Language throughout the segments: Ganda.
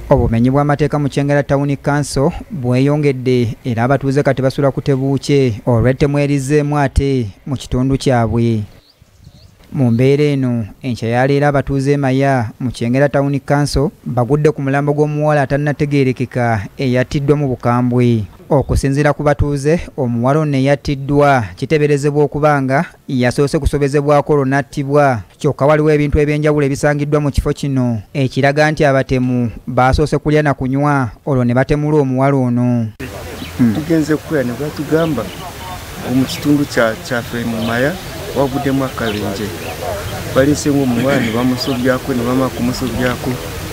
Obumenyi bw'amateeka mu Kyengera Town Council bweyongedde era abatuuze kati basula ku tebuukye olw'ettemu erizeemu ate mu kitundu kyabwe. Mu mbeera eno enkya ya leero abatuuze Maya mu Kyengera Town Council bagudde ku mulambo gw'omuwala atannategeerekeka eyattiddwa mu bukambwe. Okusinziira ku batuuze, omuwala ono eyattiddwa kiteeberezebwa okuba nga yasoose kusobezebwako olwo n'attibwa, kyokka waliwo ebintu ebyenjawulo ebisangiddwa mu kifo kino ekiraga nti abatemu baasoose kulya na kunywa olwo ne batemula omuwala ono. Tugenze kukola ne batugamba mu kitundu kyaffe mu Maya waguddemu akabenje, baleesenga omuwala ne bamusobyako, ne bamala kumusobyako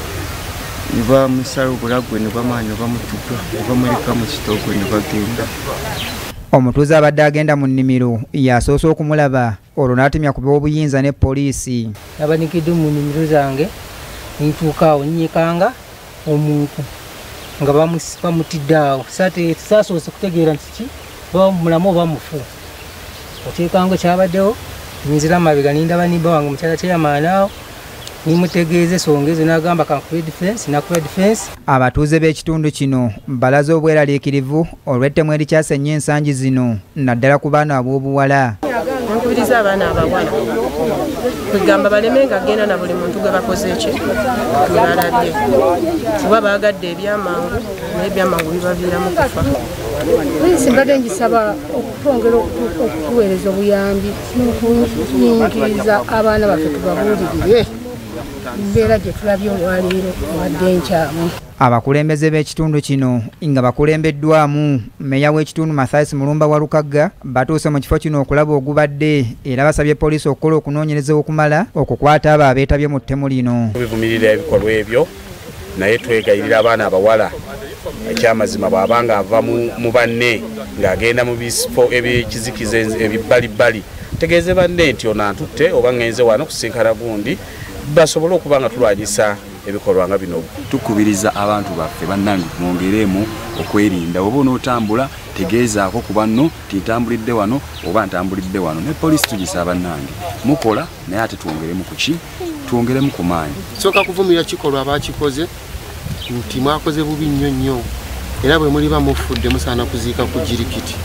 ne bamusala obulagwe ne bamaanyi ne bamutuka ne bamuleka mu kitoogo ne bagenda. Omutuuze abadde agenda mu nnimiro yasoose okumulaba olwo n'atemya ku b'obuyinza ne poliisi. Nabanikidde mu nnimiro zange nituuka awo nnyekanga omuntu nga bamutidde awo, saasoose kutegeera nti ki mulamu oba mufu. Oteekanga kyabaddewo nyinzira mabega nindaba nimba wange mukyala kyeyamaanaawo nimutegeeze ensonga ezo n'agamba kankuba defense. Abatuuze b'ekitundu kino balaze obweraliikirivu olw'ettemu erikyasa ennyo ensangi zino naddala ku baana ab'obuwala. Nkubiriza abaana abawala kwegamba balemenga genda na buli muntu gwe bakoze eki balabye kuba baagadde ebyamangu naye ebyamangu bibaviiramu kufa. Poliisi mbadde ngisaba okutwongera okutuweereza obuyambi n'okuyingiriza abaana baffe tubabuulirire mbeera gye tulabye olwaleero wadde nkyamu. Abakulembeze b'ekitundu kino nga bakulembeddwamu Mmeeya w'ekitundu Mathias Mulumba wa Lukagga batuuse mu kifo kino okulaba ogubadde era basabye poliisi okukola okunoonyereza okumala okukwata abo abeetabye mu ttemu lino. Tubivumirira ebikolwa ebyo naye twegayirira abaana abawala ekyamazima bw'abanga ava mu banne ng'agenda mu bisifo ebikizikiza ebibbalibbali tegeeze banne nti ono antutte oba ngenze wano kusinkana gundi basobole okuba nga tulwanyisa ebikolwa nga bino. Tukubiriza abantu baffe bannange mwongereemu okwerinda, oba onootambula tegeezaako ku banno tintambulidde wano oba ntambulidde wano. Ne poliisi tugisaba bannange mukola naye ate twongeremu ku ki, twongeremu ku maanyi. Sooka kuvumirira kikolwa abakikoze nti mwakoze bubi nnyo nnyo era bwe muli bamufudde musaana kuziika ku jirikiti.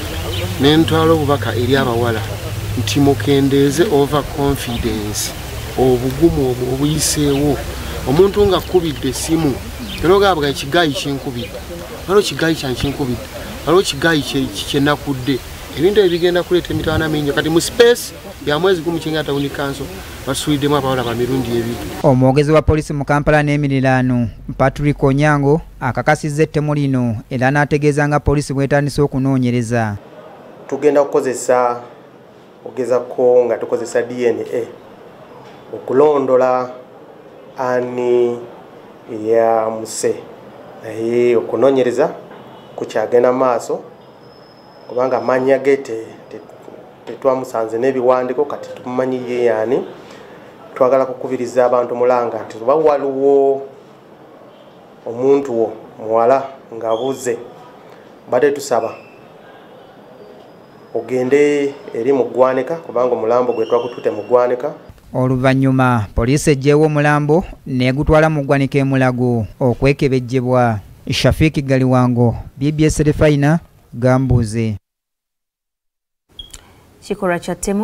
Ne ntwala obubaka eri abawala nti mukendeeze over confidence, obugumu obwo obuyiseewo. Omuntu nga akkubidde essimu nogamba ekigayi kyenkubidde, waliwo kigayi kyankinkubidde, waliwo kigayi kyenakudde, ebintu ebigenda kuleeta emitwana mingi. Kati mu space ya mwezi gumu Kyengera Town Council basuuliddemu abawala ba mirundi ebiri. Omwogezi wa poliisi mu Kampala n'emiriraano Patrick Onyango akakasizza ettemu lino era n'ategeeza nga poliisi bwetandise okunoonyereza. Tugenda kukozesa ogezako nga tukozesa DNA okulondola ani ya muse naye okunoonyereza kukyagenda maaso kubanga amannya ge tetwamusanze n'ebiwandiiko kati tumumanyi ye yaani. Twagala kukubiriza abantu mulanga nti oba waliwo omuntu wo muwala ng'abuze badde tusaba ogende eri mu ggwanika kubanga omulambo gwe twagututte mu ggwanika. Oluvannyuma poliisi eggyeewo omulambo n'egutwala mu ggwanika e Mulago okwekebejjebwa. Shafiki Galiwango, BBS Refina, Gambuze. Kikolwa kya ttemu